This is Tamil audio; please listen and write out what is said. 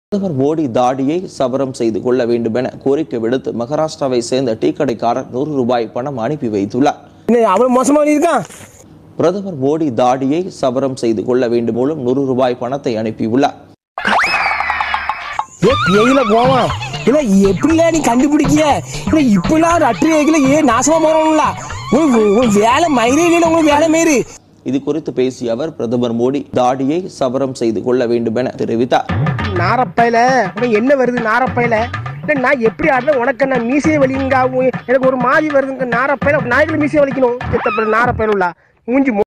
பிரதமர் மோடி தாடியை சவரம் செய்து கொள்ள வேண்டும் என கோரிக்கை விடுத்து மகாராஷ்டிராவை சேர்ந்த டீ கடைக்காரர் 100 ரூபாய் பணம் அனுப்பி வைத்துள்ளார். பிரதமர் மோடி தாடியை சவரம் செய்து கொள்ள வேண்டும் மூலம் 100 ரூபாய் பணத்தை அனுப்பியுள்ளார். இது குறித்து பேசிய அவர் பிரதமர் மோடி தாடியை சவரம் செய்து கொள்ள வேண்டும் என தெரிவித்தார். நாரப்பையில என்ன வருது? நாரப்பையில நான் எப்படி ஆடுற உனக்கு நான் மீசையை வலிங்க எனக்கு ஒரு மாதிரி வருதுங்க. நாரப்பையில நாய்களை மீசையை வலிக்கணும். நாரப்பையில உள்ள மூஞ்சி